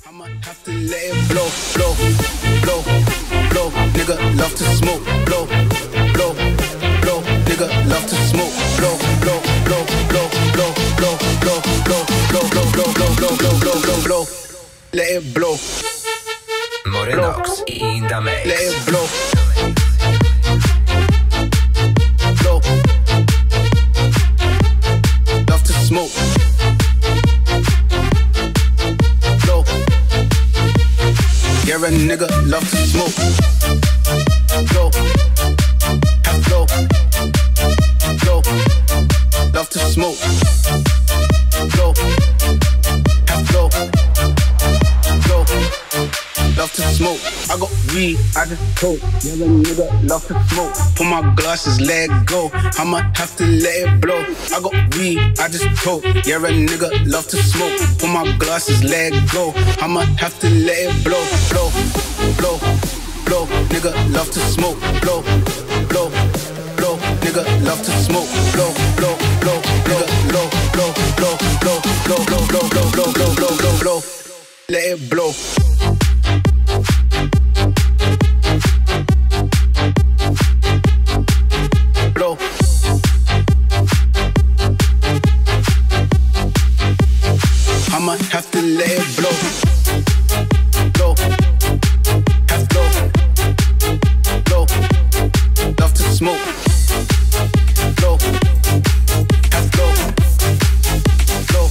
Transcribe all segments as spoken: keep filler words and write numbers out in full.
I'ma have to let it blow, blow, blow, blow. Nigga love to smoke, blow, blow, blow. Nigga love to smoke, blow, blow, blow, blow, blow, blow, blow, blow, blow, blow, blow, blow, blow, blow, blow, blow, blow. Let it blow. Morenox in the mix. Let it blow. Blow. Love to smoke. Blow. Yeah, a nigga love to smoke. Blow. Have blow. Blow. Love to smoke. Blow. Have blow. Blow. Love to smoke. I got weed, I just coke. Yeah, a nigga love to smoke. Put my glasses, let go. I'ma have to let it blow. I got weed, I just coke. Yeah, a nigga love to smoke. Put my glasses, let go. I'ma have to let it blow, blow, blow, blow. Nigga love to smoke. Blow, blow, blow. Nigga love to smoke. Blow, blow, blow. Nigga blow, blow, blow, blow, blow, blow, blow, blow, blow, blow, blow, blow, blow. Let it blow. Blow. I'ma have to let it blow. Blow. Have blow. Blow. Love to smoke. Blow. Have blow. Blow.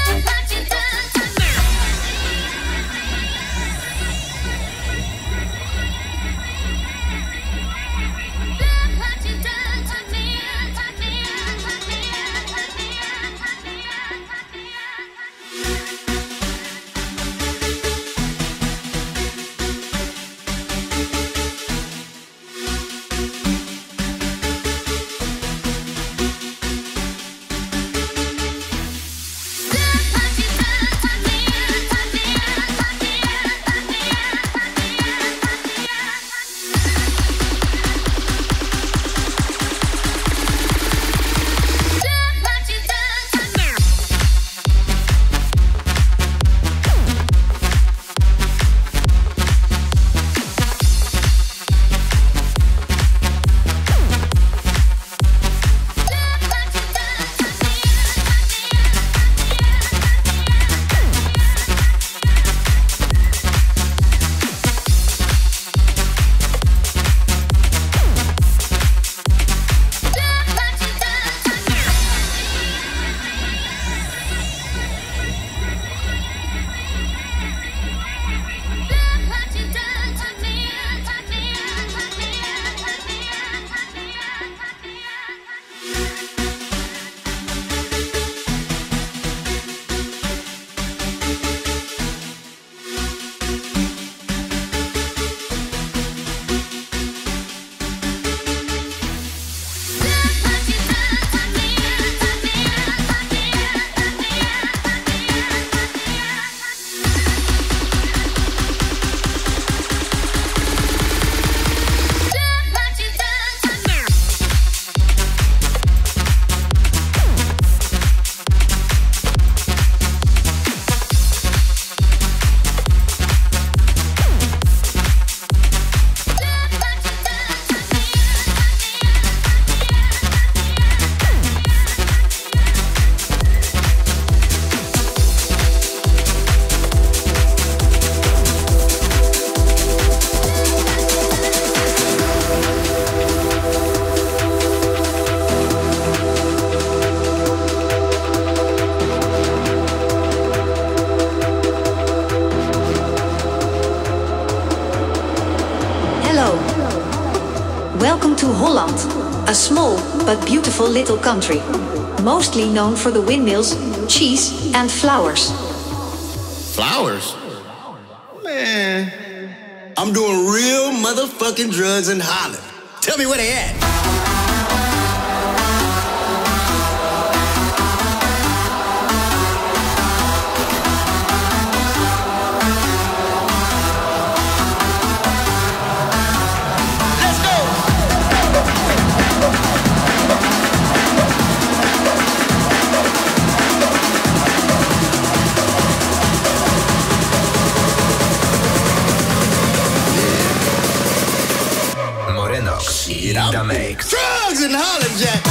Welcome to Holland, a small but beautiful little country, mostly known for the windmills, cheese and flowers. Flowers? Man, I'm doing real motherfucking drugs in Holland. Tell me where they at. Megamix. Drugs and Holland Jack.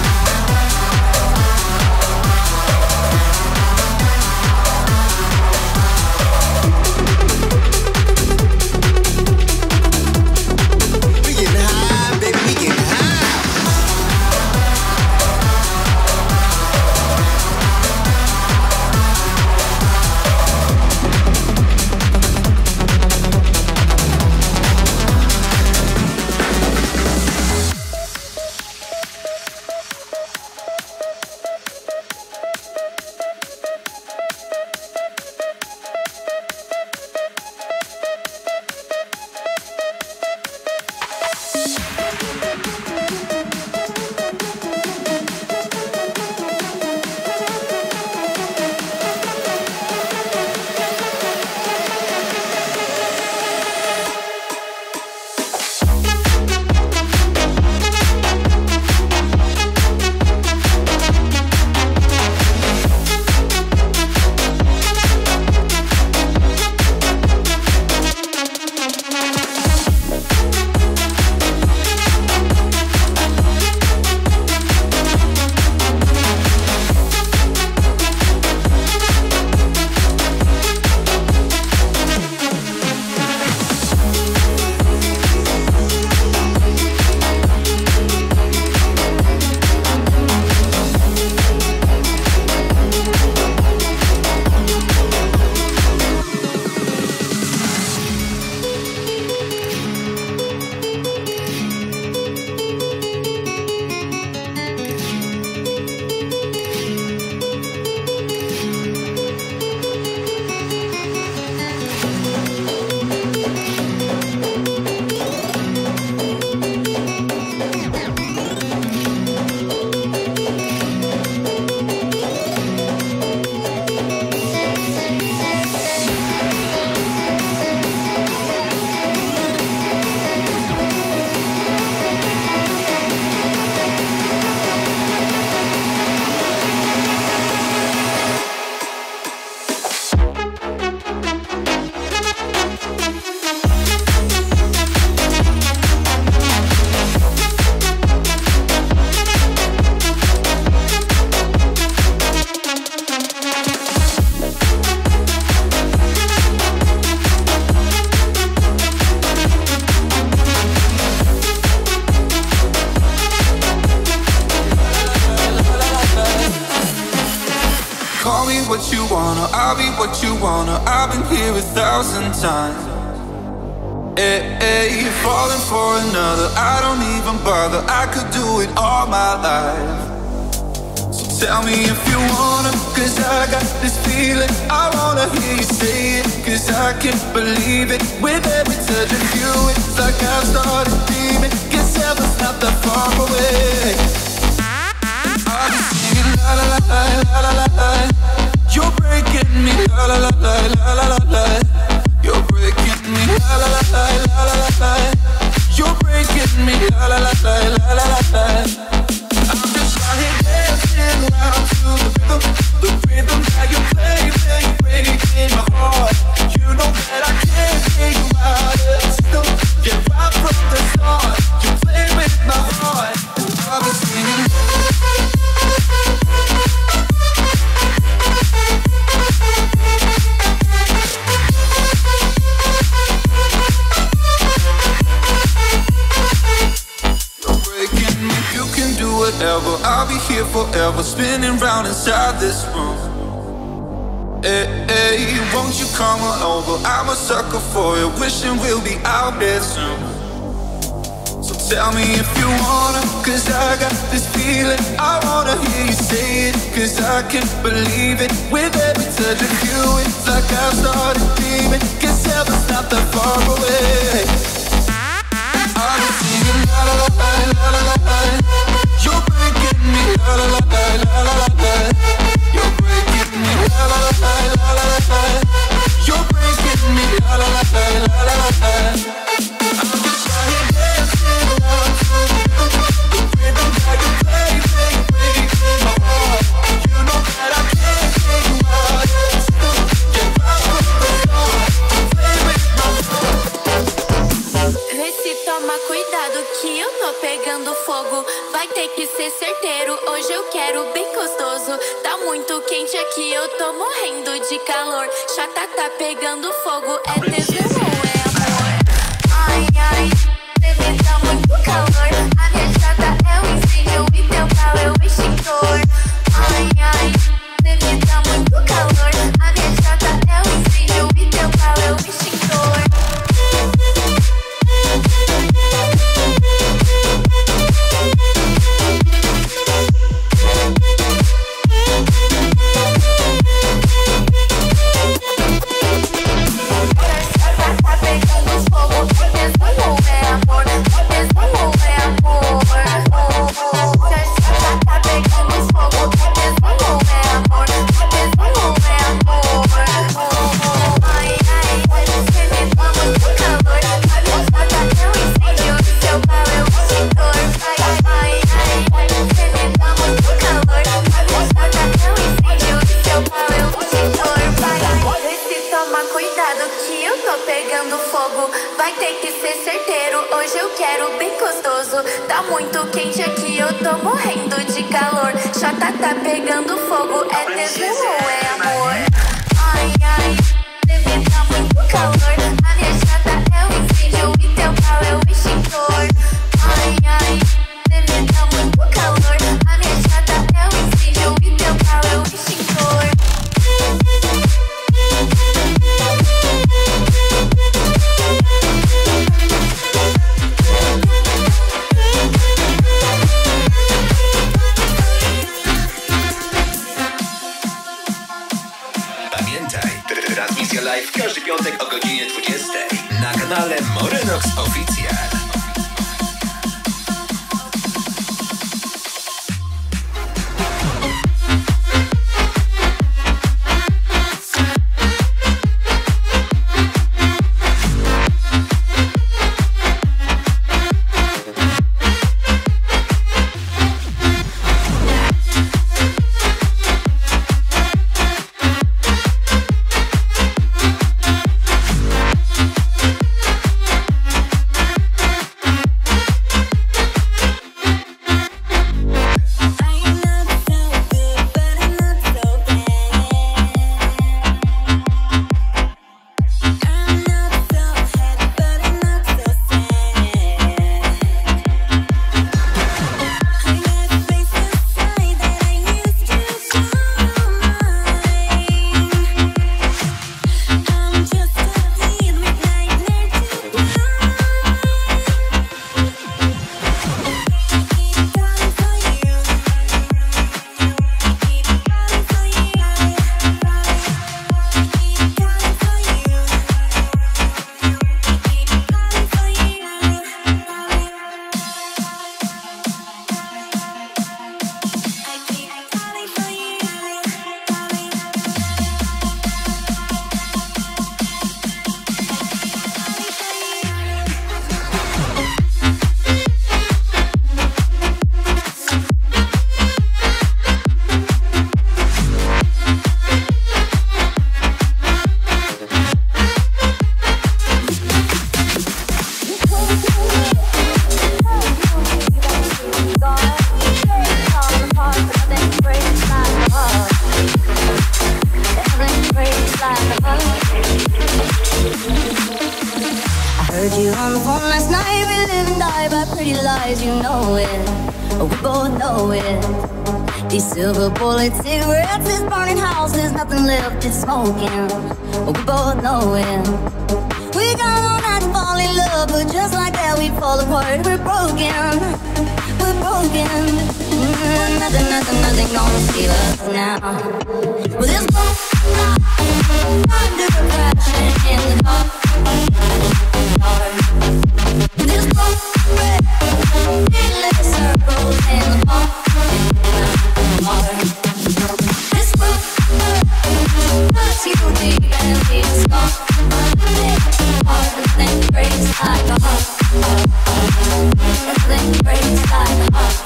What you wanna, I'll be what you wanna. I've been here a thousand times. Hey, hey, falling for another, I don't even bother. I could do it all my life. So tell me if you wanna, cause I got this feeling. I wanna hear you say it, cause I can't believe it. With every touch of you, it's like I've started dreaming. Guess heaven's not that far away. I'll be singing la la la la la la la. You're breaking me, la la la la la la la la. You're breaking me, la la la la la la la la. You're breaking me, la la la la la la la la. I'm just out here dancing around to the rhythm, the rhythm that you play, play, breaking my heart. You know that I can't get you out of the system. Yeah, right from the start, you play with my heart. I'll be singing. Whatever, I'll be here forever, spinning round inside this room. Hey, hey, won't you come on over? I'm a sucker for you, wishing we'll be out there soon. So tell me if you wanna, cause I got this feeling. I wanna hear you say it, cause I can't believe it. With every touch of you, it's like I've started dreaming. Cause heaven's not that far away. I'll be singing la la la la la la la. You're breaking me, la la la la la la la. You're breaking me, la la la la la la la. You're breaking me, la la la la la la la. I'm just out here dancing around to the rhythm that you play, play, breaking my heart. You know that I can't get you out of the system. Get right from the start. ter que ser certeiro. Hoje eu quero bem gostoso. Tá muito quente aqui, eu tô morrendo de calor. Chata tá pegando fogo, é tesão ou é amor? Ai, ai, você me dá muito calor. A minha chata é um incêndio e teu pau é o extintor. Ai, ai, você me dá muito calor. A minha chata é um incêndio e teu pau é o extintor. Vai ter que ser certeiro, hoje eu quero bem gostoso. Tá muito quente aqui, eu tô morrendo de calor. Chata tá pegando fogo, é tesão ou é amor? Ai, ai, você me dá muito calor. A minha chata é um incêndio e teu pau é o extintor. Ai, ai, você me dá muito calor. A minha chata é um incêndio e teu pau é o extintor. Transmisja live każdy piątek o godzinie dwudziestej na kanale Morenox Official. Silver bullet cigarettes, this burning house, there's nothing left, it's smoking. We both know it. We got all night to fall in love, but just like that we fall apart. We're broken, we're broken. Mm, nothing, nothing, nothing gonna save us now. Well, this boat under crashing in the dark. This boat endless circles in the park. This book cuts you deep and leaves a scar. Heart that then breaks like a heart. That then breaks like a heart.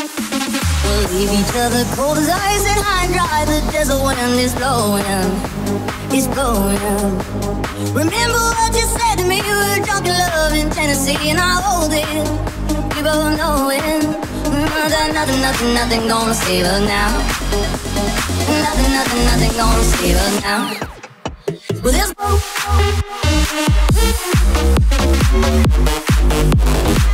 We'll leave each other cold as ice and high and dry. The desert wind is blowing. is blowing. Remember what you said to me, you were drunk in love in Tennessee, and I hold it, we both know it. Nothing, nothing, nothing, nothing gonna save us now. Nothing, nothing, nothing gonna save us now. Well, this